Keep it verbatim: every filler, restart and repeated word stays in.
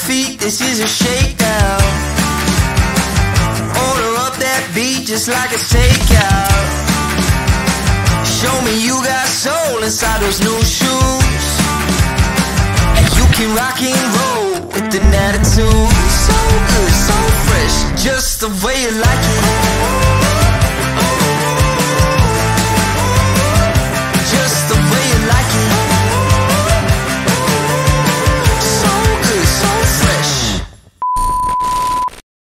feet, this is a shakedown. Order up that beat just like a takeout. Show me you got soul inside those new shoes, and you can rock and roll with an attitude. So good, so fresh, just the way you like it.